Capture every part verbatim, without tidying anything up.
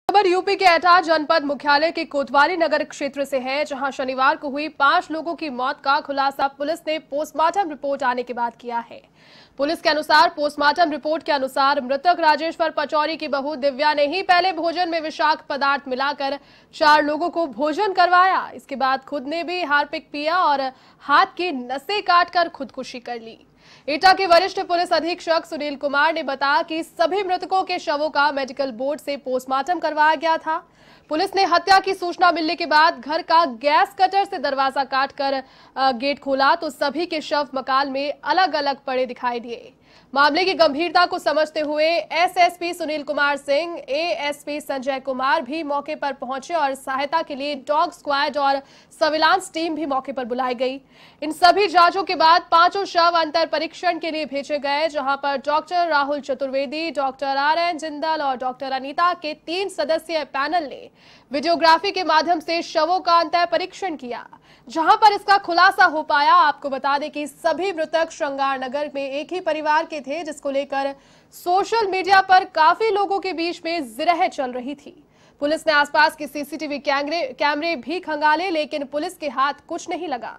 खबर यूपी के एटा जनपद मुख्यालय के कोतवाली नगर क्षेत्र से है, जहां शनिवार को हुई पांच लोगों की मौत का खुलासा पुलिस ने पोस्टमार्टम रिपोर्ट आने के बाद किया है। पुलिस के अनुसार पोस्टमार्टम रिपोर्ट के अनुसार मृतक राजेश्वर पचौरी की बहू दिव्या ने ही पहले भोजन में विषाक्त पदार्थ मिलाकर चार लोगों को भोजन करवाया। इसके बाद खुद ने भी हार्पिक पिया और हाथ की नसें काटकर खुदकुशी कर ली। एटा के वरिष्ठ पुलिस अधीक्षक सुनील कुमार ने बताया कि सभी मृतकों के शवों का मेडिकल बोर्ड से पोस्टमार्टम करवाया गया था। पुलिस ने हत्या की सूचना मिलने के बाद घर का गैस कटर से दरवाजा काटकर गेट खोला तो सभी के शव मकान में अलग अलग पड़े दिखाई दिए। मामले की गंभीरता को समझते हुए एसएसपी सुनील कुमार सिंह, एएसपी संजय कुमार भी मौके पर पहुंचे और सहायता के लिए डॉग स्क्वाड और सर्विलांस टीम भी मौके पर बुलाई गई। इन सभी जांचों के बाद पांचों शव अंतर परीक्षण के लिए भेजे गए, जहां पर doctor Rahul Chaturvedi, doctor R N Jindal और डॉक्टर अनीता के तीन सदस्यीय पैनल ने वीडियोग्राफी के माध्यम से शवों का अंतर परीक्षण किया, जहां पर इसका खुलासा हो पाया। आपको बता दें कि सभी मृतक श्रृंगार नगर में एक ही परिवार के थे, जिसको लेकर सोशल मीडिया पर काफी लोगों के बीच में जिरह चल रही थी। पुलिस ने आसपास के सीसीटीवी कैमरे कैमरे भी खंगाले, लेकिन पुलिस के हाथ कुछ नहीं लगा।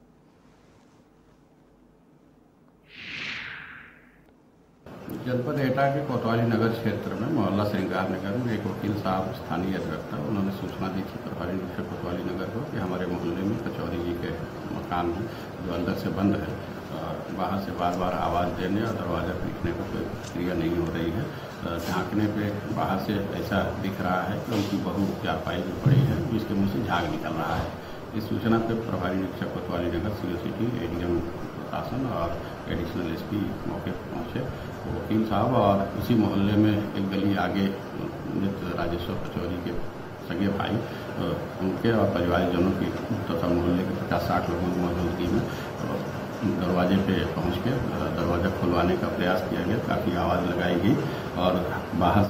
जनपद एटा के कोतवाली नगर क्षेत्र में मोहल्ला श्रृंगार नगर में एक वकील साहब स्थानीय अधिवक्ता, उन्होंने सूचना दी थी प्रभारी निरीक्षक कोतवाली नगर को कि हमारे मोहल्ले में पचौरी जी के मकान है जो अंदर से बंद है और बाहर से बार बार आवाज़ देने और दरवाज़ा पीटने का कोई क्रिया नहीं हो रही है। झांकने पे बाहर से ऐसा दिख रहा है कि उनकी बहू चारपाई में पड़ी है, जिसके मुँह से झाग निकल रहा है। इस सूचना पर प्रभारी निरीक्षक कोतवाली नगर सी ओ सी टी, एडीएम प्रशासन और एडिशनल एसपी मौके पर पहुँचे। वकील साहब और उसी मोहल्ले में एक गली आगे मृत राजेश्वर पचौरी के सगे भाई, उनके और परिवारजनों की तथा मोहल्ले के पचास साठ लोगों की मौजूदगी में दरवाजे पे पहुंच के दरवाज़ा खुलवाने का प्रयास किया गया। काफ़ी आवाज़ लगाई गई और बाहर।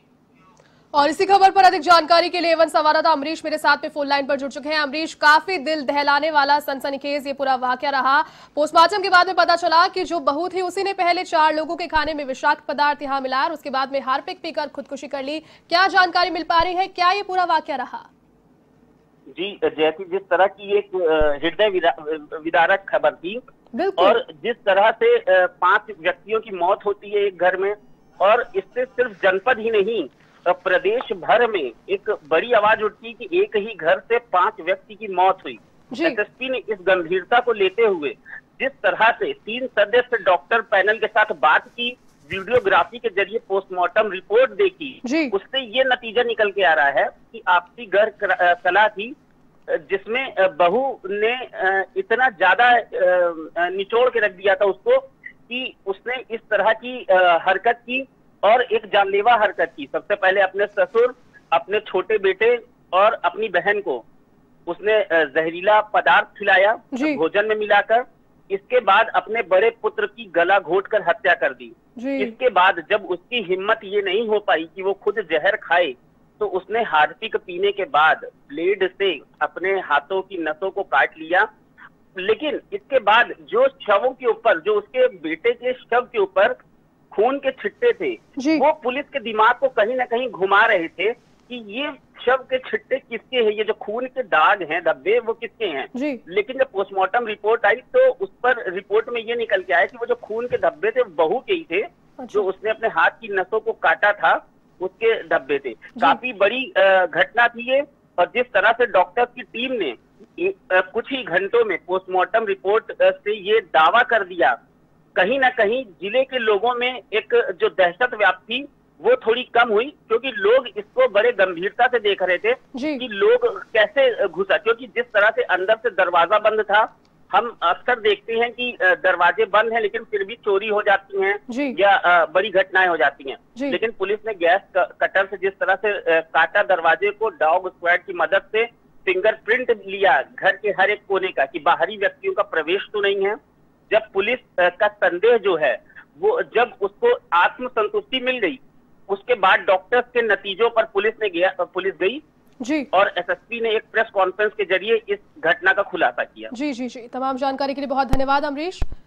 और इसी खबर पर अधिक जानकारी के लिए एवन संवाददाता अमरीश मेरे साथ में फोन लाइन पर जुड़ चुके हैं। अमरीश, काफी दिल दहलाने वाला सनसनीखेज ये पूरा वाकया रहा। पोस्टमार्टम के बाद में पता चला कि जो बहू थी उसी ने पहले चार लोगों के खाने में विषाक्त पदार्थ यहां मिलाया और उसके बाद में हार्पिक पीकर खुदकुशी कर ली। क्या जानकारी मिल पा रही है, क्या ये पूरा वाकया रहा? जी जैसी जिस तरह की एक हृदय विदारक खबर थी और जिस तरह से पांच व्यक्तियों की मौत होती है एक घर में, और इससे सिर्फ जनपद ही नहीं प्रदेश भर में एक बड़ी आवाज उठती कि एक ही घर से पांच व्यक्ति की मौत हुई। एसएसपी ने इस गंभीरता को लेते हुए जिस तरह से तीन सदस्य डॉक्टर पैनल के साथ बात की, वीडियोग्राफी के जरिए पोस्टमार्टम रिपोर्ट देखी, उससे ये नतीजा निकल के आ रहा है कि आपसी घर कला थी, जिसमें बहू ने इतना ज्यादा निचोड़ के रख दिया था उसको कि उसने इस तरह की हरकत की और एक जानलेवा हरकत की। सबसे पहले अपने ससुर, अपने छोटे बेटे और अपनी बहन को उसने जहरीला पदार्थ खिलाया भोजन में मिलाकर। इसके बाद अपने बड़े पुत्र की गला घोटकर हत्या कर दी। इसके बाद जब उसकी हिम्मत ये नहीं हो पाई कि वो खुद जहर खाए, तो उसने हार्पिक पीने के बाद ब्लेड से अपने हाथों की नसों को काट लिया। लेकिन इसके बाद जो शवों के ऊपर, जो उसके बेटे के शव के ऊपर खून के छिट्टे थे, वो पुलिस के दिमाग को कहीं ना कहीं घुमा रहे थे कि ये शव के छिट्टे किसके हैं, ये जो खून के दाग हैं, धब्बे, वो किसके हैं। लेकिन जब पोस्टमार्टम रिपोर्ट आई तो उस पर रिपोर्ट में ये निकल के आया कि वो जो खून के धब्बे थे बहू के ही थे। अच्छा। जो उसने अपने हाथ की नसों को काटा था उसके धब्बे थे। काफी बड़ी घटना थी ये, और जिस तरह से डॉक्टर की टीम ने कुछ ही घंटों में पोस्टमार्टम रिपोर्ट से ये दावा कर दिया, कहीं ना कहीं जिले के लोगों में एक जो दहशत व्याप्ति वो थोड़ी कम हुई, क्योंकि लोग इसको बड़े गंभीरता से देख रहे थे कि लोग कैसे घुसा, क्योंकि जिस तरह से अंदर से दरवाजा बंद था। हम अक्सर देखते हैं कि दरवाजे बंद हैं लेकिन फिर भी चोरी हो जाती हैं या बड़ी घटनाएं हो जाती हैं। लेकिन पुलिस ने गैस कटर से जिस तरह से काटा दरवाजे को, डॉग स्क्वाड की मदद से फिंगरप्रिंट लिया घर के हर एक कोने का कि बाहरी व्यक्तियों का प्रवेश तो नहीं है। जब पुलिस का संदेह जो है वो, जब उसको आत्मसंतुष्टि मिल गई, उसके बाद डॉक्टर्स के नतीजों पर पुलिस ने गया पुलिस गई जी और एसएसपी ने एक प्रेस कॉन्फ्रेंस के जरिए इस घटना का खुलासा किया। जी जी जी तमाम जानकारी के लिए बहुत धन्यवाद अमरीश।